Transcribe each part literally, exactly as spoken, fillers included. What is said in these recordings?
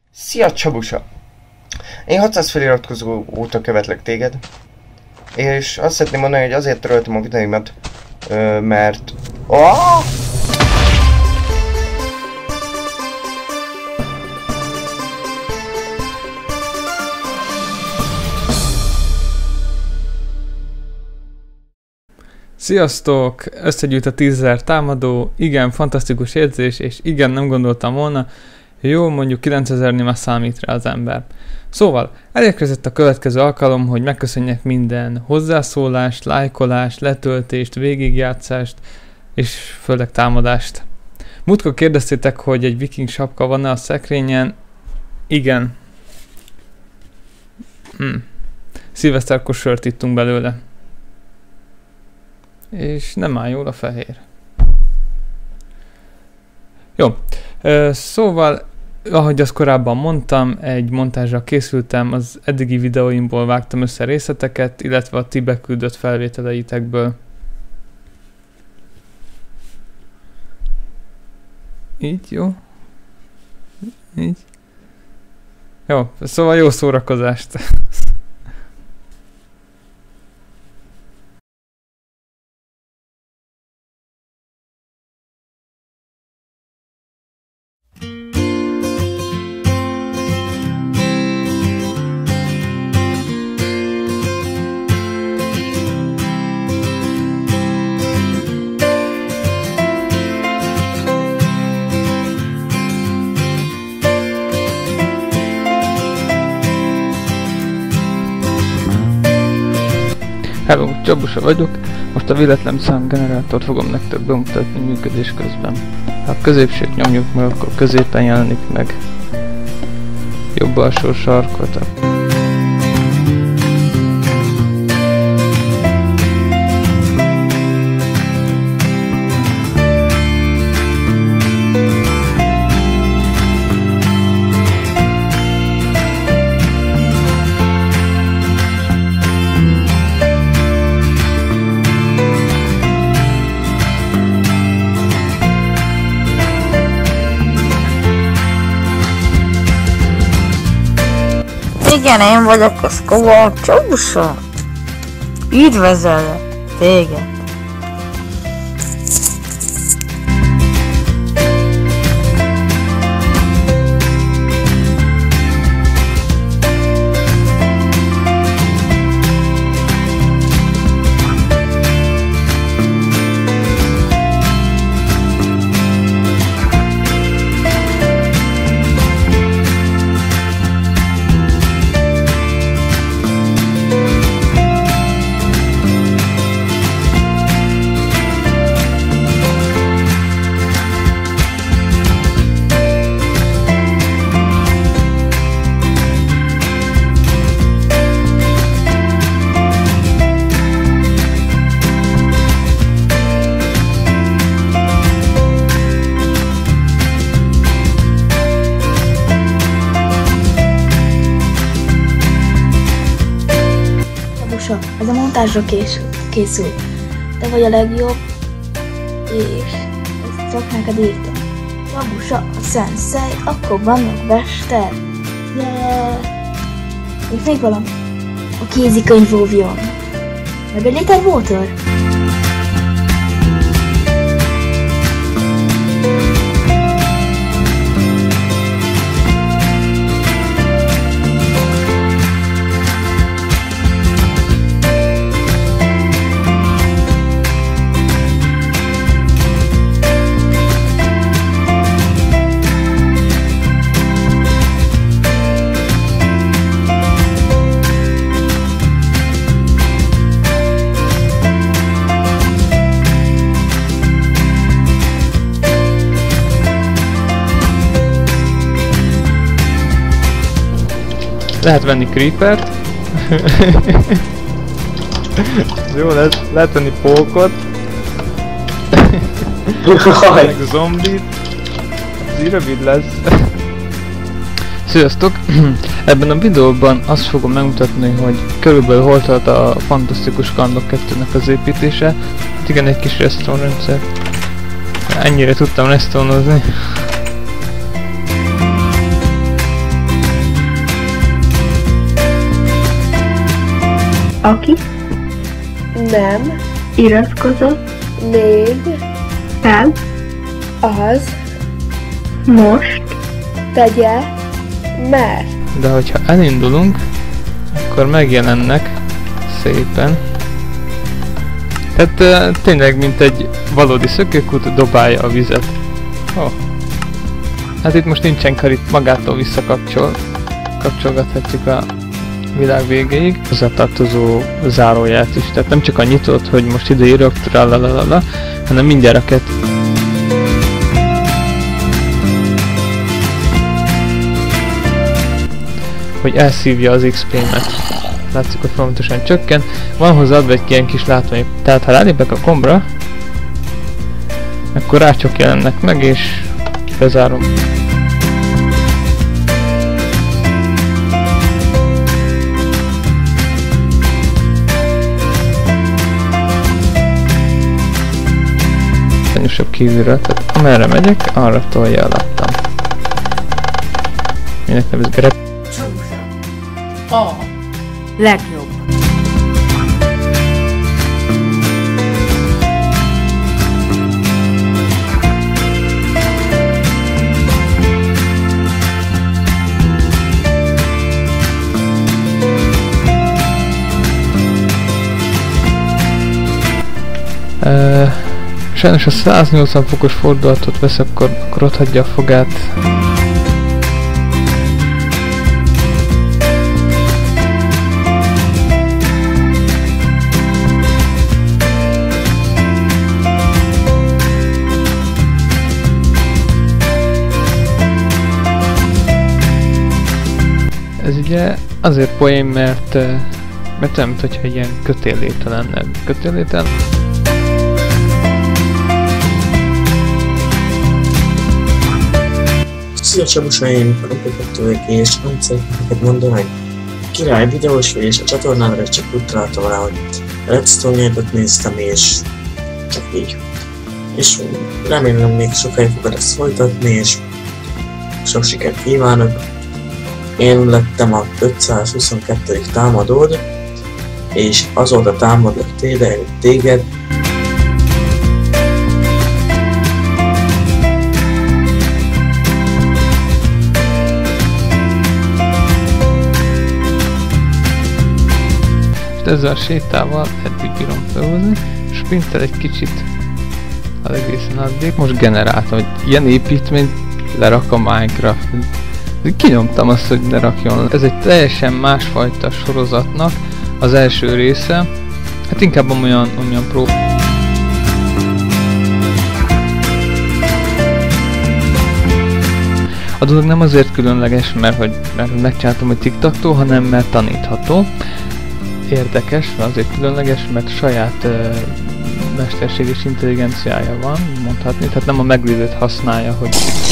Szia Csabusa! Én hatszáz feliratkozó óta követlek téged, és azt szeretném mondani, hogy azért töröltem a videóimat, ö, mert... Oh! Sziasztok! Összegyűjt a tízezer támadó, igen, fantasztikus érzés, és igen, nem gondoltam volna, jó, mondjuk kilencezernél már számít rá az ember. Szóval, elérkezett a következő alkalom, hogy megköszönjek minden hozzászólást, lájkolást, letöltést, végigjátszást, és főleg támadást. Múltkor kérdeztétek, hogy egy viking sapka van-e a szekrényen? Igen. Hm. Szilveszterkor sört ittunk belőle. És nem áll jól a fehér. Jó, szóval, ahogy azt korábban mondtam, egy montázsra készültem, az eddigi videóimból vágtam össze részleteket, illetve a ti beküldött felvételeitekből. Így, jó? Így. Jó, szóval jó szórakozást! Hello, Csabusa vagyok, most a véletlen számgenerátort fogom nektek bemutatni működés közben. Ha a középsőt nyomjuk meg, akkor középen jelenik meg. Jobb alsó sarkot. Igen, én vagyok a Szkoba Csabusa. Üdvözöllek téged. Ez a montázsra készül. Te vagy a legjobb, és ezt csak neked írtam. Csabusa a szenszei, akkor vannak Vester. Yeah. És még valami. A kézikönyv óvjon. Meg egy liter water. Lehet venni creepert. Jó, lehet, lehet venni pókot. Meg zombit. Ez így rövid lesz. Sziasztok! Ebben a videóban azt fogom megmutatni, hogy körülbelül hol tart a Fantasztikus Kalandok kettőnek az építése. Hát igen, egy kis redstone rendszer. Ennyire tudtam redstone-ozni. Aki Nem. iratkozott Még. fel Az. most Tegye. Meg. De hogyha elindulunk, akkor megjelennek szépen. Tehát uh, tényleg mint egy valódi szökőkút dobálja a vizet. Oh. Hát itt most nincsen kar, itt magától visszakapcsol. Kapcsolgathatjuk a világ végéig. Hozzátartozó záróját is. Tehát nem csak a nyitott, hogy most ide írok, tralalala, hanem mindjárt hogy elszívja az iksz pé-met. Látszik, hogy folyamatosan csökken. Van hozzá adva egy ilyen kis látvány. Tehát ha rálépek a gombra, akkor rácsok jelennek meg, és bezárom. Szányosabb kívülről, tehát amerre megyek, arra tolja alattam. Minek nevezik a rep... a legjobb. Uh, sajnos a száznyolcvan fokos fordulatot vesz, akkor, akkor ott hagyja a fogát. Ez ugye azért poén, mert, mert nem, hogyha ilyen kötélléte lenne. Kötélléten. Szia Csabusaim, Komplikatóik, és nem szeretnék neked mondani, hogy király videós vagy, és a csatornára csak úgy találtam rá, hogy Redstone-jaidat néztem, és csak így. És remélem még sokáig fogod ezt folytatni, és sok sikert kívánok. Én lettem a ötszázhuszonkettő támadód, és azóta támadlak téged. Ezzel a sétával eddig bírom felhozni, sprinttel egy kicsit az egészen addig. Most generáltam, hogy ilyen építményt lerak a Minecraft. Kinyomtam azt, hogy ne rakjon. Ez egy teljesen másfajta sorozatnak az első része. Hát inkább olyan, olyan prób... A dolog nem azért különleges, mert hogy mert megcsináltam, hogy tiktaktól, hanem mert tanítható. Érdekes, azért különleges, mert saját uh, mesterséges intelligenciája van, mondhatni, tehát nem a meglévőt használja, hogy...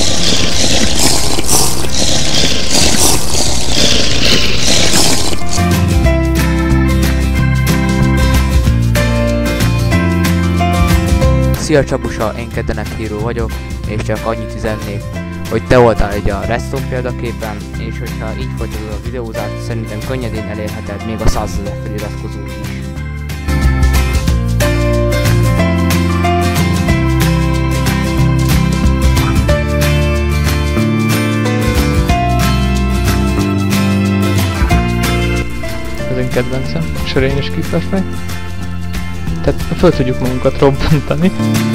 Szia Csabusa, én Keddenek Híró vagyok, és csak annyit üzennék, hogy te voltál egy a Redstone példaképen, és hogyha így folytatod a videózást, szerintem könnyedén elérheted még a százezer feliratkozót is. Ez én kedvencem, sörényes creeperfej. Tehát föl tudjuk magunkat robbantani.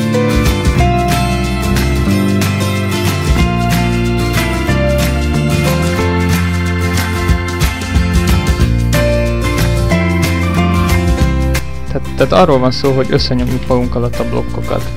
Tehát, tehát arról van szó, hogy összenyomjuk magunk alatt a blokkokat.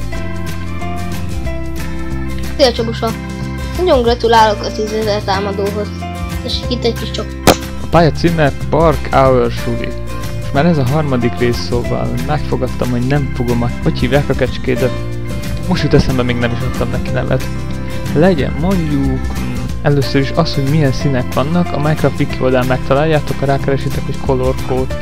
Szia Csabusa! Nagyon gratulálok a tízezer támadóhoz. Tessék itt egy kis csok. A pálya címe Park Hour Suli. És már ez a harmadik rész, szóval megfogadtam, hogy nem fogom a... Hogy hívják a kecskédet? Most jut eszembe, még nem is adtam neki nevet. Legyen mondjuk... Először is az, hogy milyen színek vannak, a Minecraft wiki oldalán megtaláljátok, ha rákeresitek, hogy color code.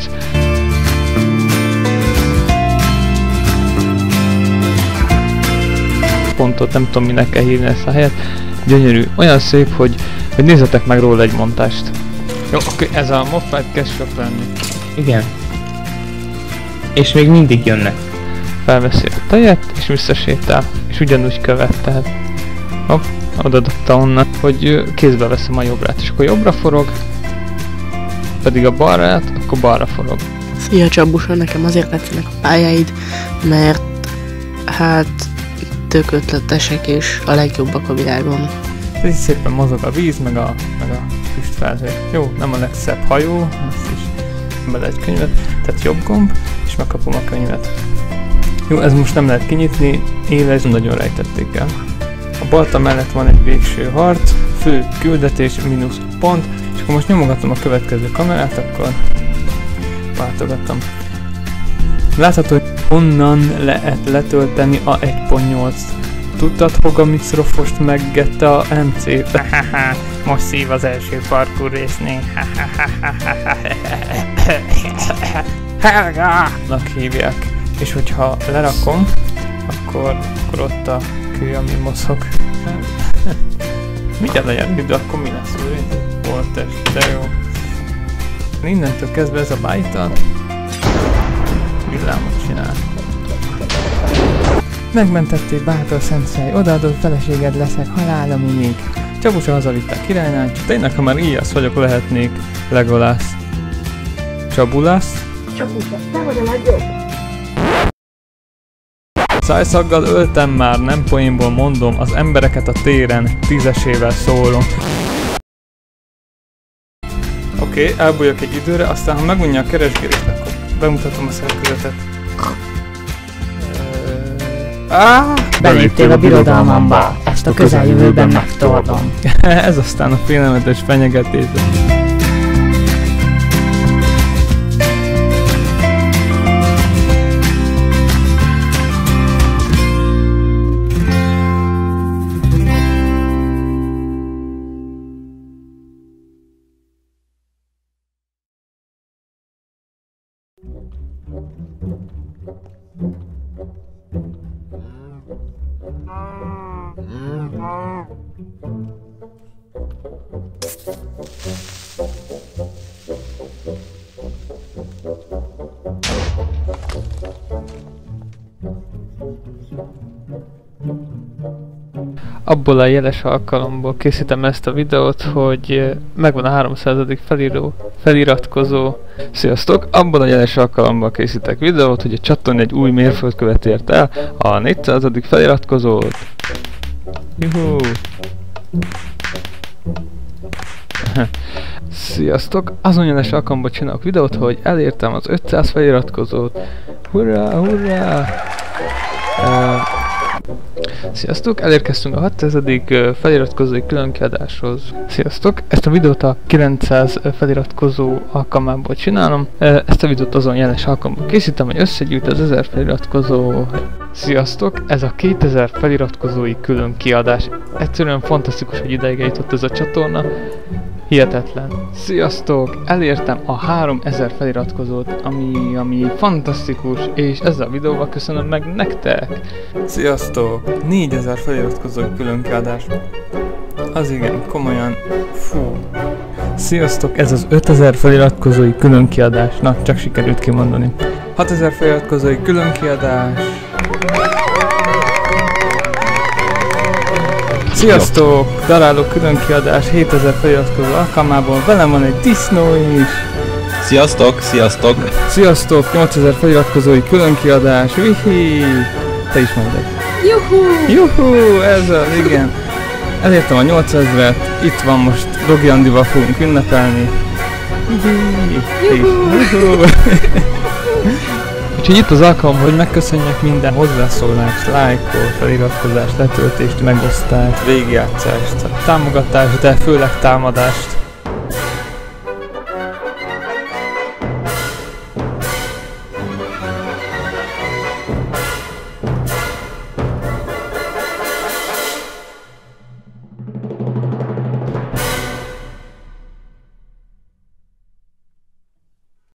Pontot, nem tudom minek kell hívni ezt a helyet. Gyönyörű, olyan szép, hogy, hogy nézzetek meg róla egy montást. Jó, oké, ez a Moffat kezd sok lenni. Igen. és még mindig jönnek. Felveszi a tejet, és visszasétál, és ugyanúgy követ, tehát hopp, oda dobta onnan, hogy kézbe veszem a jobbrát, és akkor jobbra forog, pedig a balrát, akkor balra forog. Szia Csabusa, nekem azért tetszenek a pályáid, mert hát tök ötletesek és a legjobbak a világon. Ez így szépen mozog a víz, meg a, meg a füstfelhő. Jó, nem a legszebb hajó, azt is bele egy könyvet, tehát jobb gomb, és megkapom a könyvet. Jó, ez most nem lehet kinyitni, éles nagyon rejtették el. A balta mellett van egy végső harc, fő küldetés, mínusz pont, és akkor most nyomogatom a következő kamerát, akkor váltogatom. Látható, hogy onnan lehet letölteni a egy pont nyolc. Tudtad, hogy a Microsoft meggette a em cé-t? Most szív az első parkour résznél. Helga-nak hívják. És hogyha lerakom, akkor, akkor ott a kő, ami mozog. Mindjárt legyen idő, akkor mi lesz újra? Holttest, de jó. Innentől kezdve ez a bájta villámot csinál. Megmentették Bátor Szenszei, odaadott feleséged leszek halálomig. Csabusa hazavitt a királynál, csak tényleg, ha már Ilyász vagyok, lehetnék Legolász. Csabulász? Csabusa, te vagy a legjobb. Szájszaggal öltem már, nem poénból mondom, az embereket a téren tízesével szólom. Oké, okay, elbújok egy időre, aztán ha megunja a keresgélést, akkor bemutatom a szerkezetet. Ah! Beléptél a birodalmamba, ezt a közeljövőben megtordom. Ez aztán a félelmetes fenyegetés. Abból a jeles alkalomból készítem ezt a videót, hogy megvan a háromszázadik felíró, feliratkozó. Sziasztok! Abból a jeles alkalomból készítek videót, hogy a csatorna egy új mérföldkövet ért el, a négyszázadik feliratkozót. Juhú! Sziasztok! Azon jeles alkalomból csinálok videót, hogy elértem az ötszáz feliratkozót. Hurrá, hurrá! Uh, Sziasztok! Elérkeztünk a hatszázadik feliratkozói különkiadáshoz. Sziasztok! Ezt a videót a kilencszáz feliratkozó alkalmából csinálom. Ezt a videót azon jeles alkalomból készítem, hogy összegyűjt az ezer feliratkozó. Sziasztok! Ez a kétezer feliratkozói különkiadás. Egyszerűen fantasztikus, hogy ideig eljutott ez a csatorna. Hihetetlen. Sziasztok! Elértem a háromezer feliratkozót, ami, ami fantasztikus, és ezzel a videóval köszönöm meg nektek! Sziasztok! négyezer feliratkozói különkiadás. Az igen, komolyan. Fú. Sziasztok! Ez az ötezer feliratkozói különkiadás. Na, csak sikerült kimondani. hatezer feliratkozói különkiadás. Sziasztok! Daráló különkiadás hétezer feliratkozó alkalmából, velem van egy disznó is! Sziasztok! Sziasztok! Sziasztok! nyolcezer feliratkozói különkiadás, vihi! Te is mondod. Juhú! Juhú! Ez az, igen! Elértem a nyolcezret, itt van most Dogi Andival fogunk ünnepelni. Juhú! Úgyhogy itt az alkalom, hogy megköszönjek minden hozzászólást, lájkot, feliratkozást, letöltést, megosztást, végigjátszást, támogatást, de főleg támadást.